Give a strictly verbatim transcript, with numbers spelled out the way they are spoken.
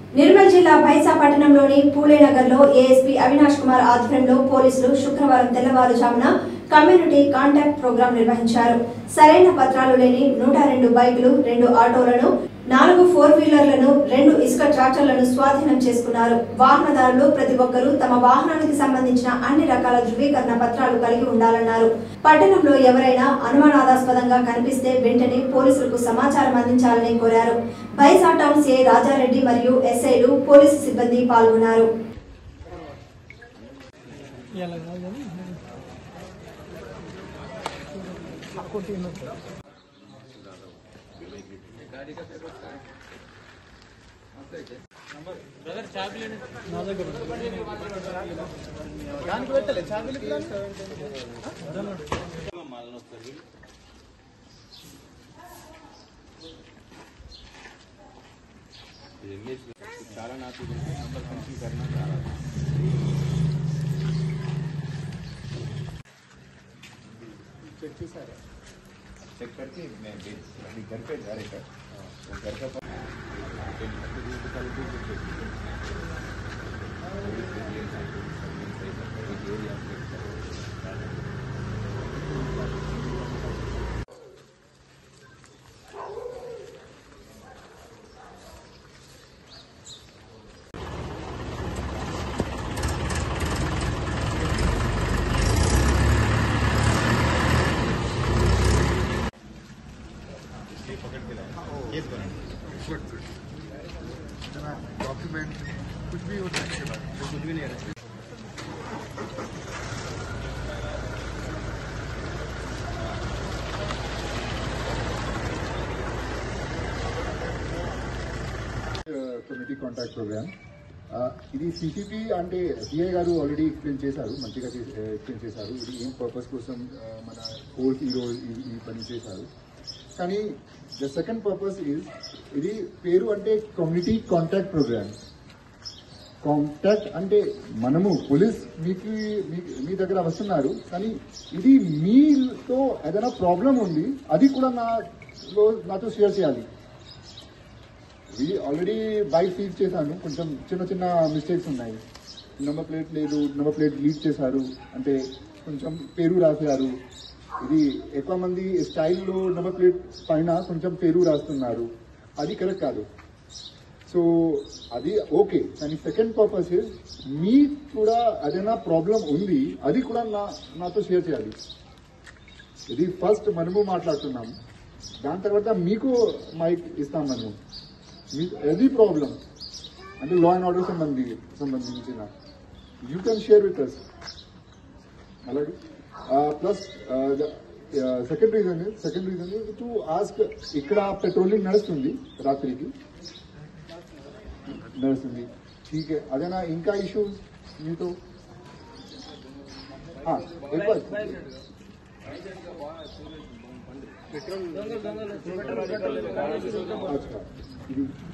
నిర్మల్ జిల్లా భైసా పట్టణంలోని పూలేనగర్లో ఏఎస్పీ అవినాష్ కుమార్ ఆధ్వర్యంలో పోలీసులు శుక్రవారం తెల్లవారుజామున కమ్యూనిటీ కాంటాక్ట్ ప్రోగ్రాం నిర్వహించారు. సరైన పత్రాలు లేని నూట రెండు బైకులు, రెండు ఆటోలను, నాలుగు ఫోర్ వీలర్లను, రెండు ఇసుక ట్రాక్టర్లను స్వాధీనం చేసుకున్నారు. వాహనదారులు ప్రతి ఒక్కరూ తమ వాహనానికి సంబంధించిన అన్ని రకాల ధృవీకరణ పత్రాలు కలిగి ఉండాలన్నారు. పట్టణంలో ఎవరైనా అనుమానాస్పదంగా కనిపిస్తే వెంటనే పోలీసులకు సమాచారం అందించాలని కోరారు. భైసా టౌన్ సిఐ రాజారెడ్డి మరియు ఎస్ఐలు, పోలీసు సిబ్బంది పాల్గొన్నారు. చాలా నాకు नंबर कंप्लीट करना चाह रहा था चेक किया चेक करके मैं अभी घर पे जा रहा था घर का डॉक्यूमेंट कुछ भी होता है कुछ भी नहीं रहता। కమ్యూనిటీ కాంటాక్ట్ ప్రోగ్రామ్ ఇది సిసిపి అంటే సిఐ గారు ఆల్రెడీ ఎక్స్ప్లెయిన్ చేశారు, మంచిగా ఎక్స్ప్లెయిన్ చేశారు. ఇది ఏం పర్పస్ కోసం మన కోర్స్ ఈరోజు ఈ పని చేశారు. కానీ ద సెకండ్ పర్పస్ ఈజ్ ఇది పేరు అంటే కమ్యూనిటీ కాంటాక్ట్ ప్రోగ్రామ్. కాంటాక్ట్ అంటే మనము పోలీస్ మీకు మీ దగ్గర వస్తున్నారు, కానీ ఇది మీతో ఏదైనా ప్రాబ్లం ఉంది అది కూడా నాలో నాతో షేర్ చేయాలి. ఇది ఆల్రెడీ బైక్ సీజ్ చేశాను, కొంచెం చిన్న చిన్న మిస్టేక్స్ ఉన్నాయి. నెంబర్ ప్లేట్ లేదు, నెంబర్ ప్లేట్ లీక్ చేశారు, అంటే కొంచెం పేరు రాశారు. ఇది ఎక్కువ మంది స్టైల్లో నెంబర్ ప్లేట్ పైన కొంచెం పేరు రాస్తున్నారు, అది కరెక్ట్ కాదు. సో అది ఓకే, కానీ సెకండ్ పర్పస్ మీ కూడా ఏదైనా ప్రాబ్లం ఉంది అది కూడా నా నాతో షేర్ చేయాలి. ఇది ఫస్ట్ మనము మాట్లాడుతున్నాము, దాని తర్వాత మీకు మైక్ ఇస్తాం. మనము మీకు ఏది ప్రాబ్లం అంటే లా అండ్ ఆర్డర్ సంబంధి సంబంధించిన you can share with us. అలాగే plus second reason second reason to ask, ఇక్కడ పెట్రోలింగ్ నడుస్తుంది, రాత్రికి నడుస్తుంది, ఠీక్. అదేనా ఇంకా ఇష్యూస్ మీతో? अच्छा